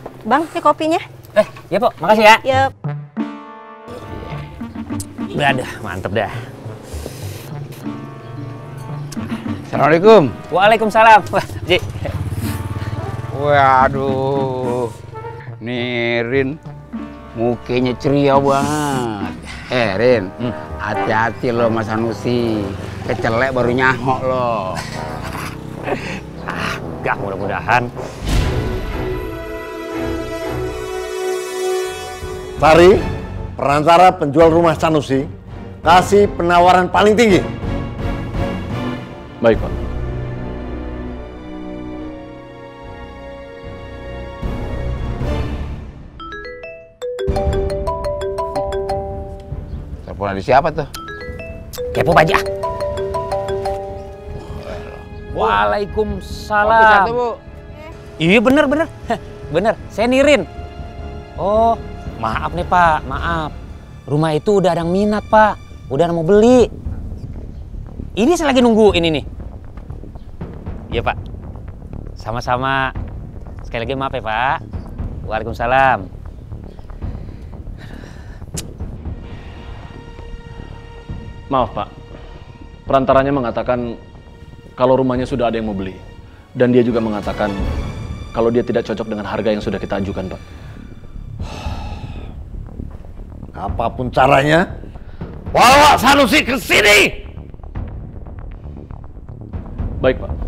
Bang, ini kopinya. Ya Pok, makasih ya. Yep. Udah, mantep dah. Assalamualaikum. Waalaikumsalam. Wah, Ji. Waduh, Rin, mukanya ceria banget. Rin, hati-hati lo Mas Sanusi. Kecelek baru nyahok lo. Enggak, mudah-mudahan. Sari, perantara penjual rumah Sanusi, kasih penawaran paling tinggi. Baik, Pak. Telepon dari siapa tuh? Kepo aja. Kopi Waalaikumsalam. satu, Bu. Iya bener. Bener, saya Nirin. Oh, maaf nih Pak, maaf. Rumah itu udah ada yang minat Pak. Udah mau beli. Ini saya lagi nunggu ini nih. Iya Pak. Sama-sama. Sekali lagi maaf ya Pak. Waalaikumsalam. Maaf, Pak. Perantaranya mengatakan kalau rumahnya sudah ada yang mau beli. Dan dia juga mengatakan kalau dia tidak cocok dengan harga yang sudah kita ajukan, Pak. Apapun caranya, bawa Sanusi ke sini. Baik, Pak.